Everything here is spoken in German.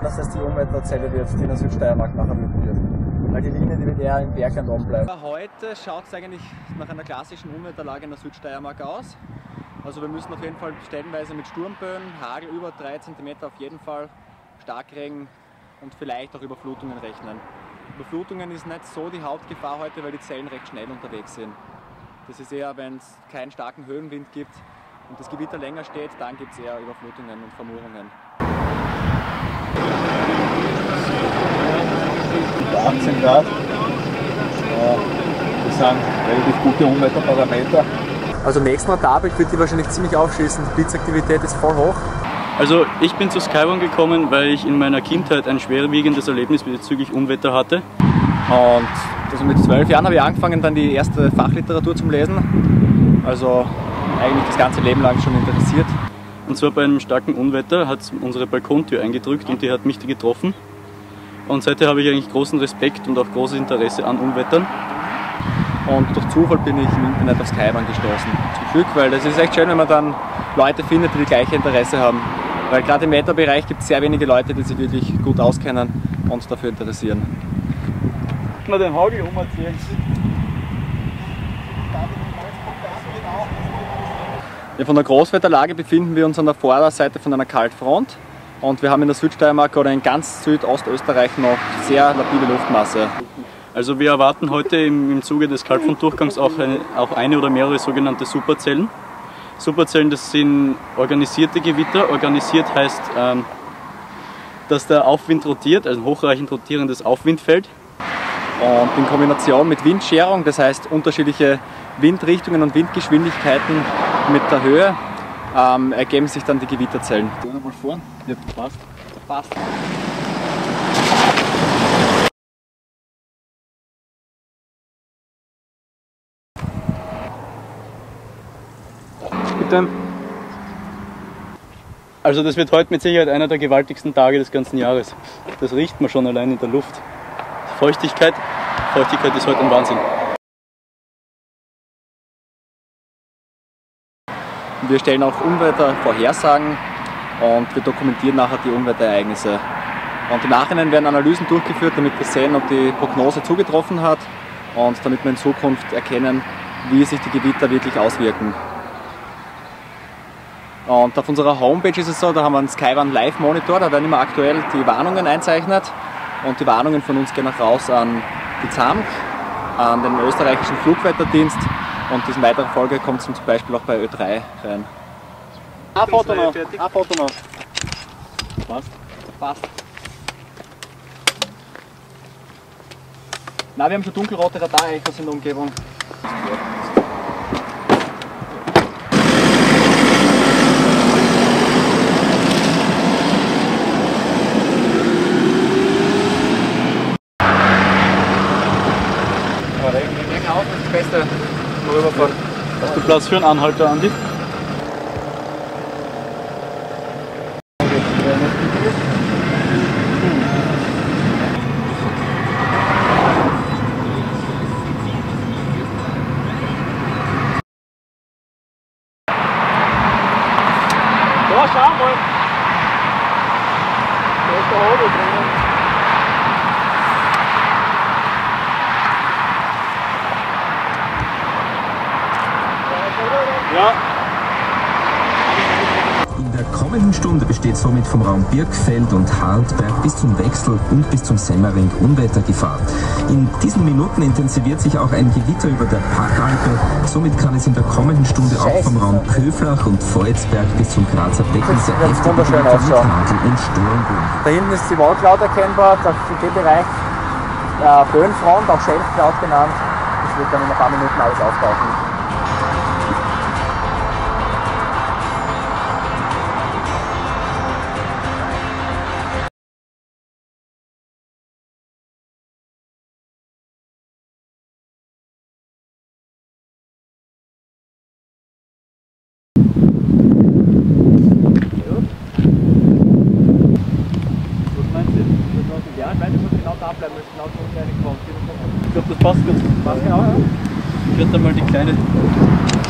dass das die Unwetterzelle wird, die in der Südsteiermark nachher bilden wird. Weil die Linie, die wird eher im Bergland oben bleiben. Heute schaut es eigentlich nach einer klassischen Unwetterlage in der Südsteiermark aus. Also wir müssen auf jeden Fall stellenweise mit Sturmböen, Hagel über 3 cm auf jeden Fall, Starkregen und vielleicht auch Überflutungen rechnen. Überflutungen ist nicht so die Hauptgefahr heute, weil die Zellen recht schnell unterwegs sind. Das ist eher, wenn es keinen starken Höhenwind gibt und das Gewitter länger steht, dann gibt es eher Überflutungen und Vermurungen. 18 Grad. Das sind relativ gute Unwetterparameter. Also am nächsten Radarbild wird die wahrscheinlich ziemlich aufschließen. Die Blitzaktivität ist voll hoch. Also ich bin zu Skyone gekommen, weil ich in meiner Kindheit ein schwerwiegendes Erlebnis bezüglich Unwetter hatte. Und also mit 12 Jahren habe ich angefangen, dann die erste Fachliteratur zu lesen. Also eigentlich das ganze Leben lang schon interessiert. Und zwar bei einem starken Unwetter hat unsere Balkontür eingedrückt und die hat mich getroffen. Und seither habe ich eigentlich großen Respekt und auch großes Interesse an Unwettern. Und durch Zufall bin ich im Internet auf Skyone gestoßen. Zum Glück, weil das ist echt schön, wenn man dann Leute findet, die gleiche Interesse haben. Weil gerade im Wetterbereich gibt es sehr wenige Leute, die sich wirklich gut auskennen und dafür interessieren. Mal den Hagel umziehen. Ja, von der Großwetterlage befinden wir uns an der Vorderseite von einer Kaltfront. Und wir haben in der Südsteiermark oder in ganz Südostösterreich noch sehr labile Luftmasse. Also wir erwarten heute im Zuge des Kaltfrontdurchgangs auch eine oder mehrere sogenannte Superzellen. Superzellen, das sind organisierte Gewitter. Organisiert heißt, dass der Aufwind rotiert, also ein hochreichend rotierendes Aufwindfeld. Und in Kombination mit Windscherung, das heißt unterschiedliche Windrichtungen und Windgeschwindigkeiten mit der Höhe, ergeben sich dann die Gewitterzellen. Mal fahren? Ja, passt. Passt. Bitte. Also das wird heute mit Sicherheit einer der gewaltigsten Tage des ganzen Jahres. Das riecht man schon allein in der Luft. Feuchtigkeit ist heute ein Wahnsinn. Wir stellen auch Unwettervorhersagen und wir dokumentieren nachher die Unwetterereignisse. Und im Nachhinein werden Analysen durchgeführt, damit wir sehen, ob die Prognose zugetroffen hat und damit wir in Zukunft erkennen, wie sich die Gewitter wirklich auswirken. Und auf unserer Homepage ist es so, da haben wir einen Skyone Live Monitor, da werden immer aktuell die Warnungen einzeichnet und die Warnungen von uns gehen auch raus an die ZAMK, an den österreichischen Flugwetterdienst und in weiterer Folge kommt es zum Beispiel auch bei Ö3 rein. Ein Foto noch. Ein Foto noch. Passt. Passt. Na, wir haben schon dunkelrote Radarechos in der Umgebung. Das Beste, mal rüberfahren. Hast du Platz für einen Anhalter, Andi? Da, schau mal! Da ist der Hagel drinnen. Ja. In der kommenden Stunde besteht somit vom Raum Birkfeld und Hartberg bis zum Wechsel und bis zum Semmering Unwettergefahr. In diesen Minuten intensiviert sich auch ein Gewitter über der Packalpe. Somit kann es in der kommenden Stunde auch vom Raum Köflach und Volzberg bis zum Grazer Becken sehr heftige Gewitter mit Hagel und Sturmböen. Da hinten ist die Waldcloud erkennbar, der Bereich Böenfront, auch Schelfcloud genannt. Das wird dann in ein paar Minuten alles auftauchen. Ja, ich weiß, ich muss genau da bleiben, weil genau so eine kommt. Ich glaube, das passt ganz gut. Passt genau, ja. Ich werde da mal die kleine